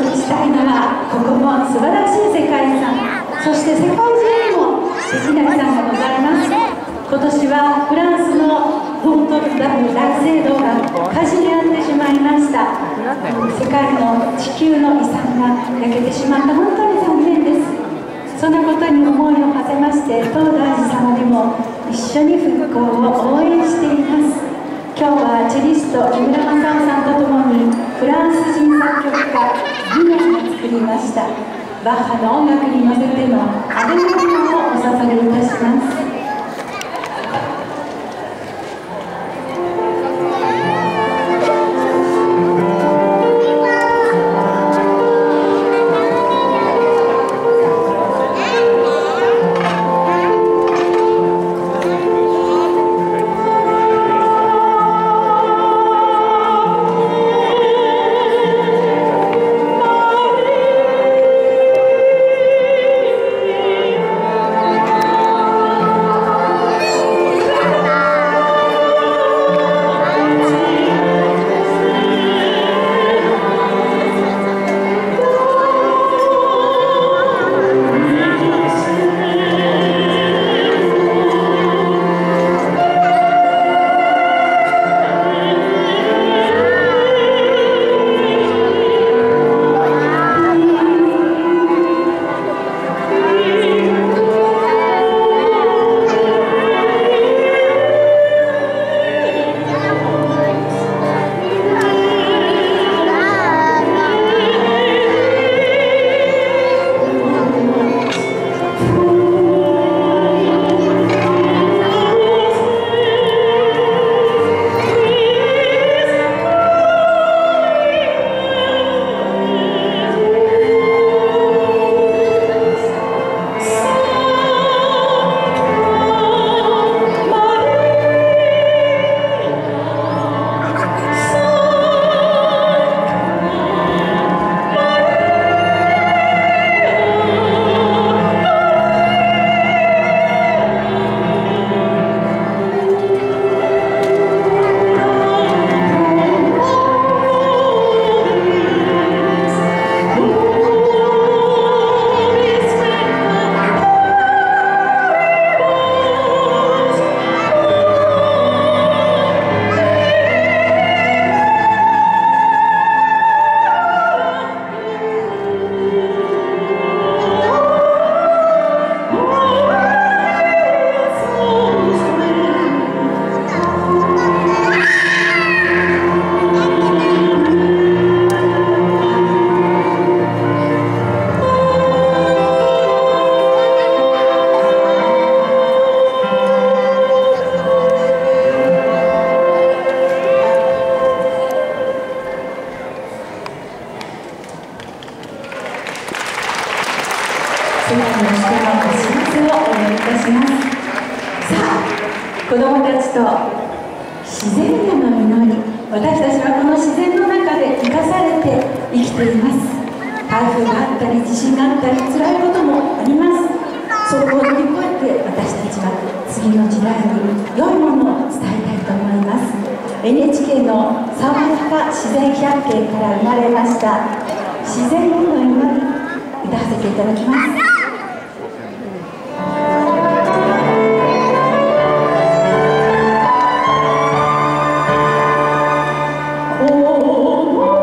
したいのは、ここも素晴らしい世界遺産、そして世界中にも素敵な遺産がございます。今年はフランスのノートルダム大聖堂が火事に遭ってしまいました。世界の地球の遺産が焼けてしまった、本当に残念です。そんなことに思いを馳せまして、東大寺様でも一緒に復興を応援しています。今日はチェリスト木村正夫さんとともにフランス人作曲家ギノが作りましたバッハの音楽に乗せてのアレグリアをお捧げいたします。世界の人の幸せをお願いいたします。さあ、子どもたちと自然への祈り、私たちはこの自然の中で生かされて生きています。台風があったり地震があったり辛いこともあります。そこを乗り越えて私たちは次の時代に良いものを伝えたいと思います。 NHK のサワタカ自然百景から生まれました自然への祈り、歌わせていただきます。Oh